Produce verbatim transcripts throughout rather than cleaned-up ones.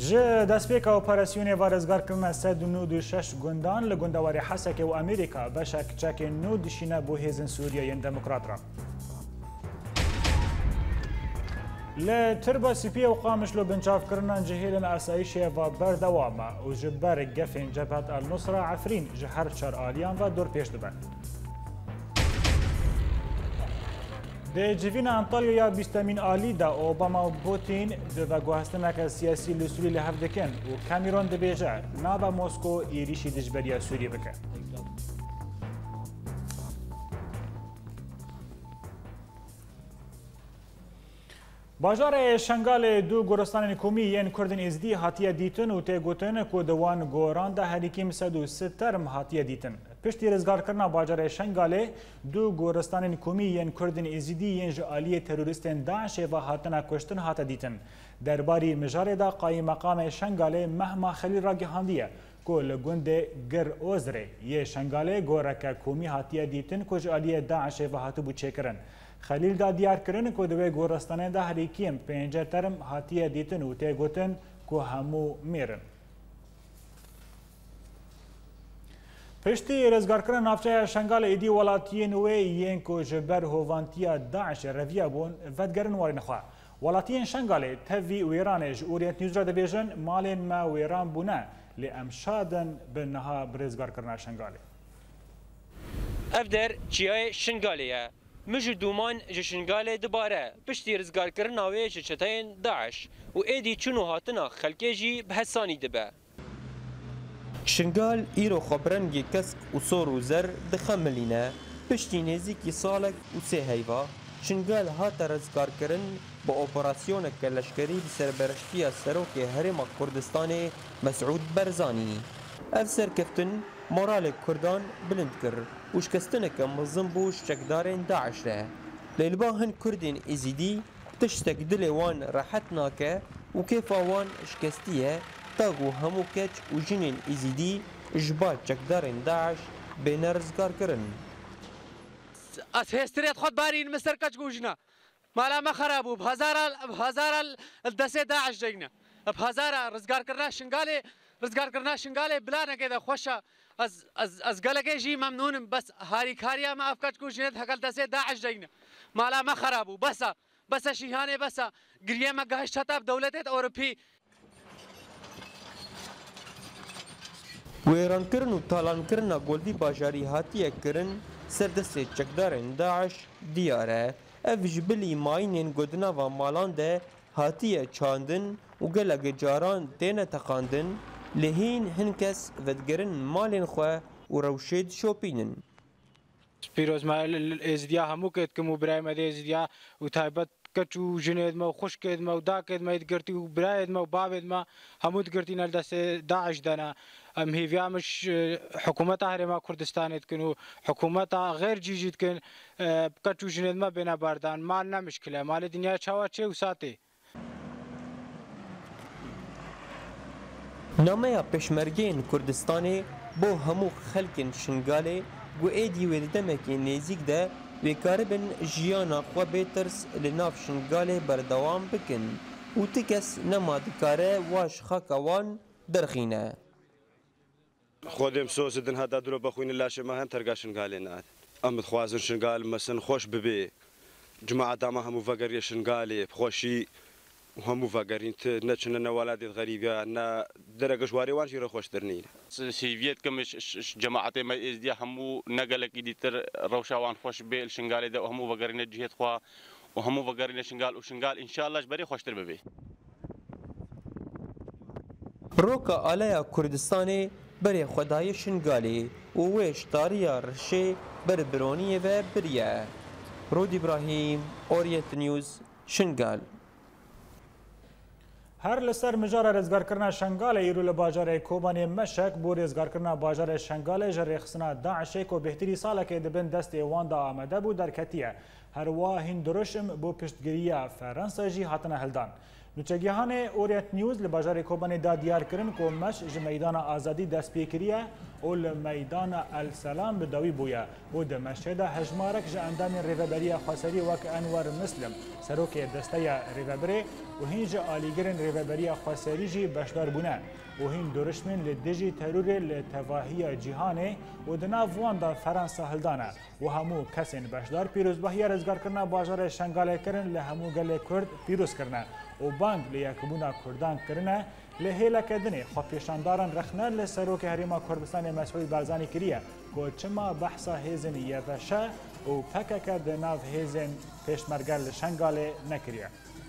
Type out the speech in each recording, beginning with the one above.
جه دەستپێکە ئۆپەراسیۆنێ وارزگارکردنە سەد و نۆ و شەش گوندان لە گوندەواری حەسەکێ و ئەمریکا بەشە کچەکێ نۆ دشینە بۆ هێزن سووریایەن دەموکراترا. لە تربە سپیە و قامشلۆ بنچاوکردنان جهێلن ئاسایشێڤە بەردەوامە و ji ber gefên Cebhet el-Nusra Efrîn ji her çar aliyan ve dor pêş dibin. Di civîna Antalyaya bîstemîn alî de Obama û Putin di veguhestineke siyasî li Sûrî li hev dikin û Cameron dibêje nabe Mosko êrişî dijberiya Sûrî bike. Bajarê Şengalê du goristanên komî yên Kurdên Êzidî hatiye dîtin û tê gotin ku di wan goran de herîkî sed û sih term hatiye dîtin. Piştî rizgarkirina bajarê Şengalê du goristanên komî yên Kurdên Êzidî yên ji aliyê terorîstên Daişê ve hatine kuştin hate dîtin. Derbarî mijarê de Qayîmeqamê Şengalê Mehma Xelîl ragihandiye ku li gundê Gir Ozrê yê Şengalê goreke komî hatiye dîtin ku ji aliyê Daişê ve hatibû çêkirin. Xelîl da diyarkirin ku di wê goristanê de herîkiyên pênc term hatiye dîtin û tê gotin ku hemû mêrin. Piştî rêzgarkirina navçeya Şengalê êdî welatiyên wê yên ku ji ber hovantiya Daişê reviya bûn vedgerin warên xwe. Welatiyên Şengalê tevî Wêranê ji Orient News re dibêjin malên me wêran bûne lê em şadin bi niha bi rêzgarkirina Şengalê. Ev der çiyayê Şengalê ye. Min ji dûman ji Şengalê dibare piştî rizgarkirina wê ji çeteyên Daeş û êdî çûn û hatina xelkê jî bi hesanî dibe. Şengal îro xwebrengê kesk û sor û zer dixemilîne piştî nêzîkî salek û sê heyva Şengal hate rizgarkirin bi operasyoneke leşkerî bi serbereştiya Serokê Herêma Kurdistanê Mesûd Berzanî. Ev serkeftin moralê Kurdan bilind kir û şikestineke mezin bû şekdarên Daeş re. Lê li ba hin Kurdên Êzidî tiştek dilê wan rehet nake û kêfa wan şikestî ye tag û hemû keç û jinên Êzidî ji ba çekdarên Daeş bêne rizgarkirin. Ez hêstirê xwe barîn min ser keç gojina. Mala me xerab bû hezara hezara destê Daeş deyne. Hezara rizgarkirina Şengalê rizgarkirina Şengalê bilanekê de xweş e. Ez ez ez gelekê jî memnûnim bes harîkariya me ev keç gojînet hekel destê Daeş deyne. Mala me xerab bû besa besa şîhanê besa giriyê me gihişt heta dewletê Ewropî. Wêrankirin û talankirina Goldî bajarî hatiye kirin serdestê çekdarên Daeş diyar e. Ev ji bilî mayînên godinava malan de hatiye çandin û gelekî caran têne teqandin lê hîn hin kes vedgerin malên xwe û rewşê dişopînin. Pîrozma êzidiya hemû ketkim û birayê me dê êzidiya û taybet keç û jinê me û xuşkê me û dakê me digirtî û birayê me û bavê me hemû digirtîne li destê Daeş de ne. Em hêviya min hikûmeta Herêma Kurdistanê dikin û hikûmeta xêr cî jî dikin keç û jinê me bêne berdan. Mal ne mişkil e. Malê dinya çawa çê û satê. Nameya Pêşmergeyên Kurdistanê bo hemû xelkên Şengalê gu êdî wê di demekê nêzik de wê karibin jiyana xwe bêtirs li nav Şengalê berdewam bikin û ti kes nema dikare wa ji xaka wan derxîne. خودم سوز دن هدا درو بخوین لاشه ما هم ترگا شنگالی ناد. ام خوازن شنگال مثلا خوش ببی. جماعت ما همو وگری شنگالی خوشی همو وگرین ت نچن نوالد غریبه نه درگش واری وانشی رو خوش درنی. سیویت کمش جماعت ما ازدیا همو نگله کی دیتر روشوان خوش بیل شنگالی ده همو وگرین جهت خوا و همو وگرین شنگال و شنگال ان شاء الله بری خوش تر ببی. روکا آلیا کردستانی برای خدای Şengalê û wê ji tariya Rişê berbironiyê ve biriye. Rod İbrahîm, Orient News, Şengal. Her li ser mijara rêzgarkirina Şengalê îro li bajarê Kobanê Meşek bû rêzgarkirina bajarê Şengalê ji rêxistina Daişê ku bêhtirî salekê dibin destê wan de amade bû derketiye. Her wa hîn diruşim bû piştgiriya Ferensa jî hatine hildan. نوچگیهان اوريت نیوز لباجار کوبان دا دیار کرن کو مش ج میدان آزادی دست پیکریه او لمیدان السلام بداوی بویا و د مشهد هجمارک ج اندام ریوبری خاصری وک انور مسلم سروک دسته ریوبری و هینج آلیگرن ریوبری خاصری جی بشدار بونه و هین درشمن لدجی ترور لتواهی جهانه و دناو وان دا فرانسا هلدانه و همو کسین بشدار پیروز بهی رزگار کرنا باجار شنگاله کرن لهمو گل کرد پیروز کرنا و بانگ لیاکبونا کردان کرنه لهیلا کدنی خو پیشانداران رخنه لسروک هریما کردستان مسعود بارزانی کریه که چما بحثا هیزن یوشه و پکک دناو هیزن پیشمرگل شنگاله نکریه.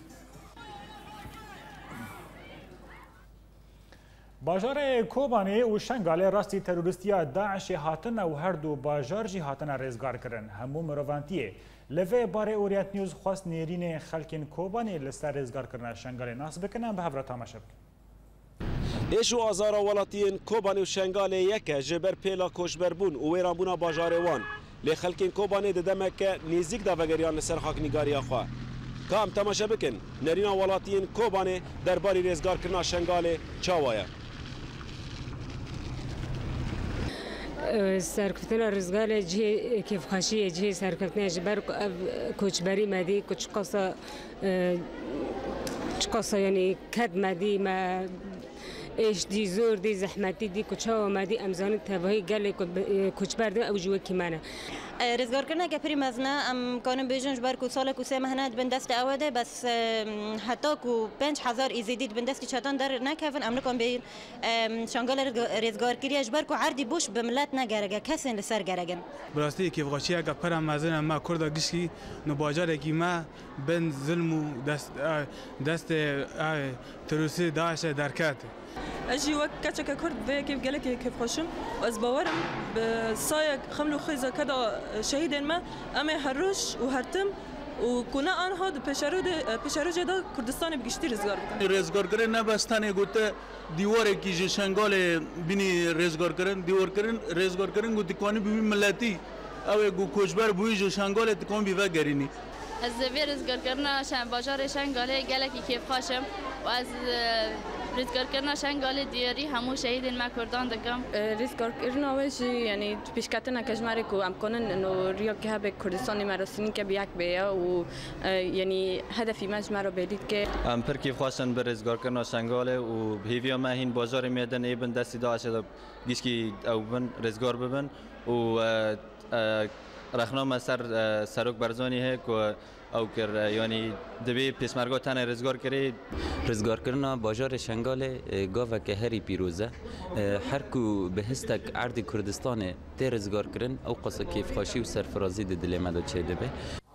باجار کوبانی و شنگاله راستی تروریستی داعش هاتن و هر دو باجار جی هاتن رزگار کرن همو مروانتیه لوی باره اوريت نیوز خواست نیرین خلکین کوبانی لسر رزگار کرن شنگاله ناس بکنن به هفره تماشا بکن. ایش و آزارا ولاتین کوبانی و شنگاله یک جبر پیلا کوشبر بون و ویران بونا باجار وان لی خلکین کوبانی ددمک نیزیک داوگریان لسر خاک نگاری آخوا کام تماشا بکن نرین ولاتین کوبانی درباری رزگار کرن شنگاله چاوایه سرکفتن رزگار جه کیف خاشی جه سرکفتن جبر کوچبری مدی کوچ قصا قصا یعنی کد مدی ما ايش دي زور دي زحمتي دي كوتشاو ما دي امزان تباهي قال كوتشبر دي او جوا كمانه رزگار کرنا که پری مزنا ام کانم بیجنش بر کو سال کو سه مهنت بندست اوده بس حتی کو پنج هزار ایزیدید بندستی چتان در نکفن ام نکن بین شانگال رزگار کریش بر کو عردی بوش به ملت نگرگه کسین لسر گرگن براستی که وقتی اگه پرم مزنا ما کرد گشکی نو باجار کی ما بن ظلم دست دست تروسی داعش درکات اجي وقت كاتشا كرد في كيف قالك كيف خشم واز باورم بصايق خملو خيزه كذا شهيد ما اما هرش وهرتم وكنا ان هاد بشارود بشارود دا كردستان بگشتي رزگار رزگار کرن نه بستانه گوته دیواره کی جشنگال بینی رزگار کرن دیوار کرن رزگار کرن گوتی کوانی بی ملتی او گو کوچبر بوی جشنگال تکون بی وگرینی از وی رزگار کرنا شان بازار شنگاله گلکی کیف خاشم و از رزگار کرنا شنگاله دیاری همو شهید ما کردان دکم رزگار کرنا وش یعنی پیشکتنا کشماری کو امکانن انه ریا که به کردستان مراسمی که بیاک بیا و یعنی هدفی ماش مرا بدید که ام پر کیف خواستن به رزگار کرنا شنگاله و هیویا ما هین بازار میدن ایبن دستی داعش گیسکی او بن رزگار ببن و رخنامه سر سروک برزانی ہے که او کر یعنی دبی پیشمرگا تن رزگار کرد رزگار کردن باجار شنگاله گاو که هری پیروزه هر کو به هستک عرض کردستان تی رزگار کردن او قصه کیف خاشی و سرفرازی دل مداد چه دبه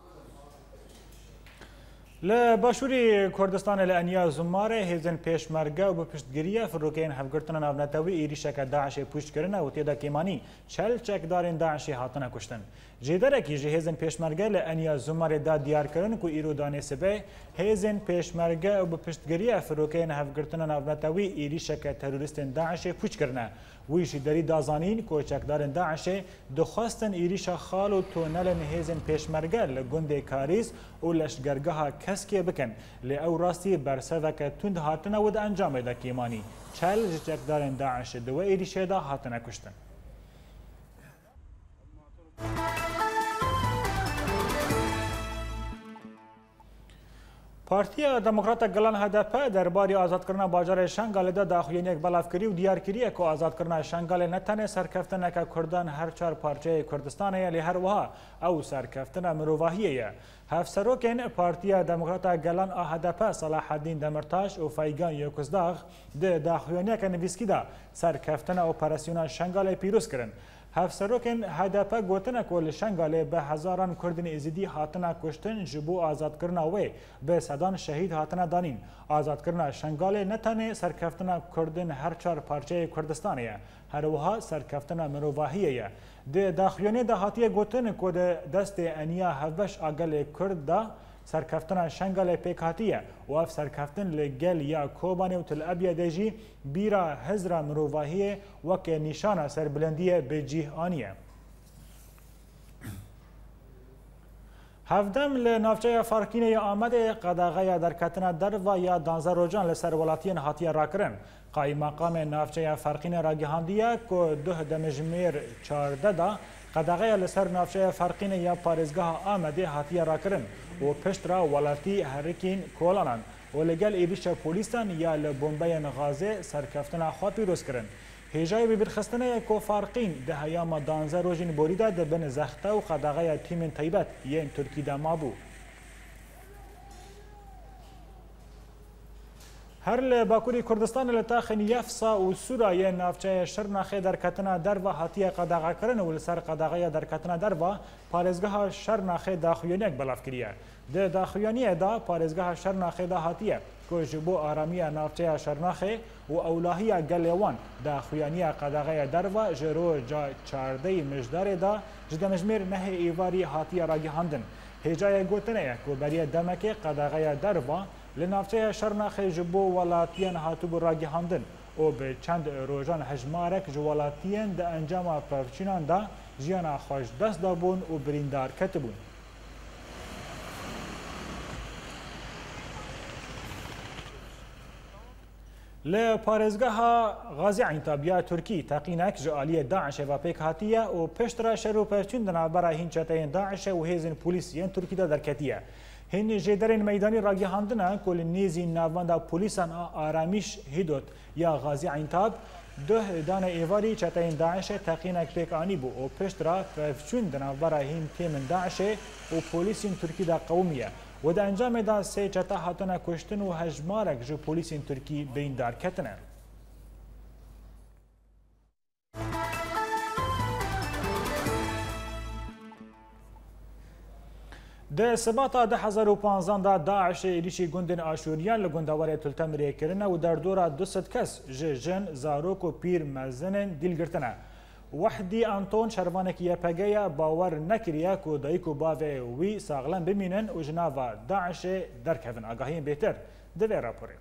لباشوری کردستان لانیا زماره هیزن پیشمرگه و بپشتگیریه فروکین هفگرتن ناونتوی ایریشک داعش پشت کرنه و تیدا کیمانی چل چکدارین داعشی هاتنه کشتن جیدره کی هیزن پیشمرگه لانیا زماره دا دیار کرن کو ایرو دانه سبه هیزن پیشمرگه و بپشتگیریه فروکین هفگرتن ناونتوی ایریشک تروریستن داعش پشت کرنه ویشی داری دازانین که چکدارن داعش دخواستن ایریشا خال و تونل هیزن پیشمرگه لگنده کاریز و لشگرگه کسکی بکن لی او راستی برسوک تند هاتنه و دا انجام دا کیمانی چل چکدارن داعش دو ایریشه دا هاتنه کشتن پارتیا دموکرات گلان هدف درباره آزاد کردن باجار شنگال دا داخلین یک بلافکری و دیارکری که آزاد کردن شنگال نتنه سرکفتن که کردان هر چهار پارچه کردستان یا هر وها او سرکفتن مروواهیه هفسروکن پارتیا دموکرات گلان هدف صلاح الدین دمرتاش و فایگان یوکزداغ ده داخلین یک نویسکی دا سرکفتن اپراسیون شنگال پیروز کردن هفسروکن هدف گوتنه کل شنگاله به هزاران کردن ازیدی هاتنه کشتن جبو آزاد کرنا و به صدان شهید هاتنه دانین آزاد کرنا شنگاله نتنه سرکفتن کردن هر چهار پارچه کردستانیه هر وها سرکفتن مروواهیه ده داخلیونه ده هاتیه گوتنه که دست انیا هفش آگل کرد دا سرکفتن شنگال پیکاتیه و اف سرکفتن لگل یا کوبانه و تل ابیا دیجی بیرا هزرا مروواهیه وک نشانه سربلندیه به جیهانیه. هفدم لنافچه فارکینه یا آمده قداغه درکتنا دروا یا دانزه روجان لسر ولاتین هاتیه راکرن. قای مقام نافچه فارکینه را گهاندیه که ده دمجمیر چارده دا قداغه لسر نافچه فارکینه یا پارزگاه آمده هاتیه راکرن و پشت را ولاتی هرکین کولانان و لگل ایریش پولیسان یا لبومبین غازه سرکفتنا خواه پیروز کرن. هیجای ببرخستنه کو فارقین ده هیام دانزه روژین بوریده ده بن زخته و قداغه تیم طیبت یین ترکی ده مابو. هر لباکوری کردستان لتاخن یفسا و سورا یین نافچه شرناخه در کتنا دروا هاتیه قداغه کرن و لسر قداغه در کتنا دروا پارزگاه شرناخه داخویانیک بلاف کریه. ده داخویانیه دا پارزگاه شرناخه دا هاتیه که جبو آرامی نافچه شرناخه و اولاهی گلیوان دا خویانی قداغه دروا جرو جا چارده مجدار دا جدا مجمیر نه ایواری هاتی راگی هندن. هجای گوتنه که بری دمک قداغه دروا لنافچه شرناخه جبو ولاتین هاتو بو راگی هندن و به چند روزان هجمارک جو ولاتین دا انجام پرچینان دا جیانا خوش دست دابون و بریندار کتبون. لپارزگاه غازی عینتابیا ترکی تقینک جالی داعش و پیک هاتیه و پشترا شروع پرچون دنا برای هین چتاین داعش و هیزن پولیسیان ترکی دا درکتیه. هین جدرین میدانی راگی هاندنه کل نیزی ناواندا پولیسان آرامیش هیدوت یا غازی عینتاب ده دانه ایواری چتاین داعش تقینک پیک آنی بو و پشترا پرچون دنا برای هین تیم داعش و پولیسین ترکی دا قومیه. و در انجام دا سه چتا هاتنا کشتن و هجمارک جو پولیسین ترکی بین دار کتنه. ده سباتا ده هزار و پانزده دا داعش ایریشی گندن آشوریان لگندوار تلتمریه کرنه و در دورا دوست کس جن زاروک و پیر مزنن دیل گرتنه. وحدی آنتون شروانک یپگه باور نکریه که دایکو باوه وی ساغلن بمینن و جناوا داعش درکهون آگاهین بهتر دوی راپوره.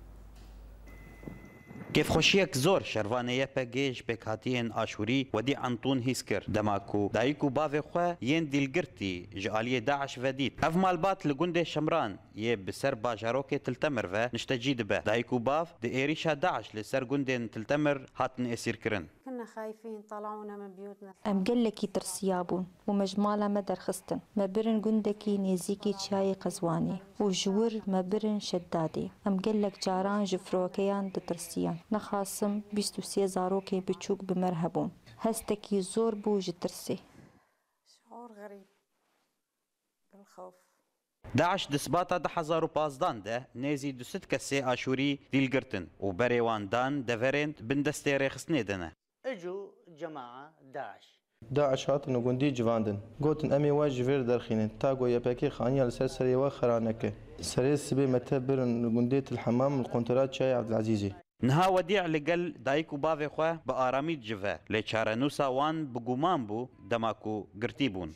كيف خوشيك زور شروانه يبگيج بكاتين آشوري ودي عنطون هيسكر دماكو دايكو بافي خوا ين ديلگرتي جالية داعش وديد اف مالبات لگنده شمران يه بسر باجاروكي تلتمر و نشتجيد به دايكو باف دي ايريشا داعش لسر گندين تلتمر هاتن اسير كرن. كنا خايفين طلعونا من بيوتنا. ام قلكي ترسيابون ومجمالا مدر خستن ما برن گندكي نيزيكي تشاي قزواني وجور ما برن شدادي ام قلك جاران جفروكيان دترسيان نخاسم بیست و سه زاروکی بچوک بمرهبون هستکی زور بوج ترسي شعور غريب بالخوف. داعش دسباتا ده هزار و پازدان ده نيزي دو ست کسی آشوری دیلگرتن و بریوان دان دفرين بندسته رخصنه دنه. اجو جماعة داعش داعش هاتن و گندی جواندن گوتن امی واج فیر درخینن تاگو یپاکی خانیه لسر سری و خرانکه سری سبی متبرن گندیت الحمام القنطرات شاي عبد العزيزي. نها وديع لقل دايكو بافي خواه بآرامي جفا لچارة نوسا وان بقومان بو دماكو قرتيبون.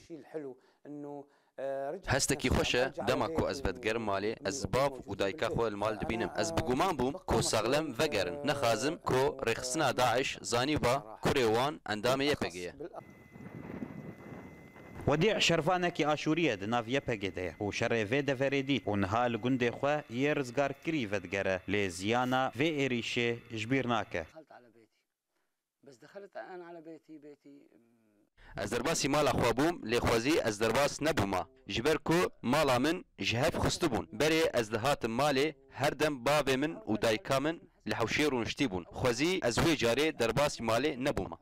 هستكي خوشه دماكو از بدگر مالي از باف و دايكا خواه المال دبينم از بقومان بوم كو ساغلم وگرن نخازم كو رخصنا داعش زاني با كوريوان اندامي يپگيه. وديع شرفانكي آشورية دناف يپگده و شر في دفريديت و نها لگنده خواه يرزگار كري ودگره لزيانا في إريشه جبيرناكه. دخلت على بيتي بس دخلت أنا على بيتي بيتي از درباسی مالا خوابوم لخوازی از درباس نبوما جبر کو مالا من جهف خستبون بری از دهات مالی هر دم باب من و دایکا من لحوشیر و نشتیبون خوازی از وی جاری درباسی مالی نبوما.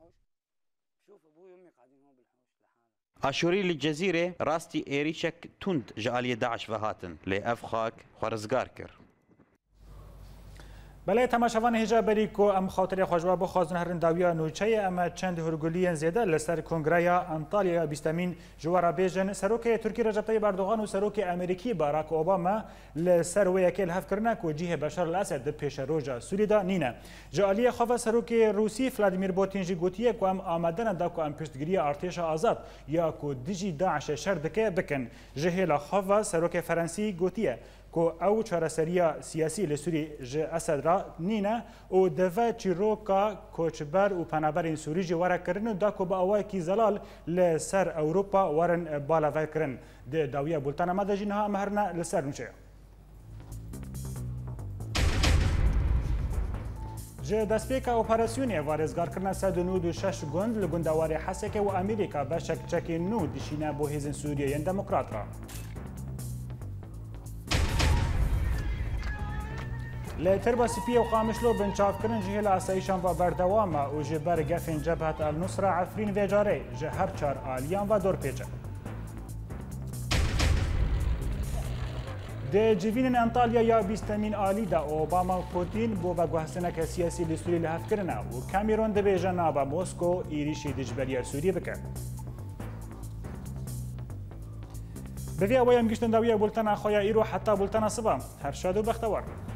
آشوری للجزيرة راستي إيريشك تند جالية داعش وهاتن لأفخاك خرزگار كر. بله تماشاوان هجا بری کو ام خاطر خوشوا بخوازن هرن داویا نوچه اما چند هرگولین زیده لسر کنگرایا انطالیا بیستمین جوارا بیجن سروک ترکی رجب طیب اردوغان و سروک امریکی باراک اوباما لسر ویکل هف کرنه کو جیه بشار الاسد پیش روجا سوریدا نینه جالی خواه سروک روسی فلادیمیر پوتین جی گوتیه کو ام آمدن دا کو ام پشتگیری ارتش آزاد یا کو دیجی داعش شردکه بکن جهیل خواه سروک فرانسی گوتیه که او چارەسەریە سیاسی لە سووری ji Esed را نینە û divê çîroka koçber û penaberên Sûrî jî werekirin û da ku bi awayekî zelal li ser Ewropa werin balavekirin. Di dawiya bultana me de jî niha em herine li ser nûçeya. Ji destpêka operasyonê varêzgarkirina sed û nû û şeş gund li gundewarê Hesekê û Amerîka beşek çekên nû dişîne bo hêzên Sûriyeyên Demokrat ra. Li Tirba Spî û Qamişlo binçavkirin ji hêla asayîşan ve berdewam e û ji ber gefên Cebhet el Nusra Efrîn vê carê ji her çar aliyan ve dorpêçe. Di civînên Antalya ya bîstemîn alî de Obama û Putin bo veguhestineke siyasî li Sûrî li hevkirine û Cameron dibêje nabe Mosko êrişî di ji beriya Sûriyê bike. Bi vê awayê em giştin dawiya bultena xwe ya îro heta bultena siba. Her şad û bextewar.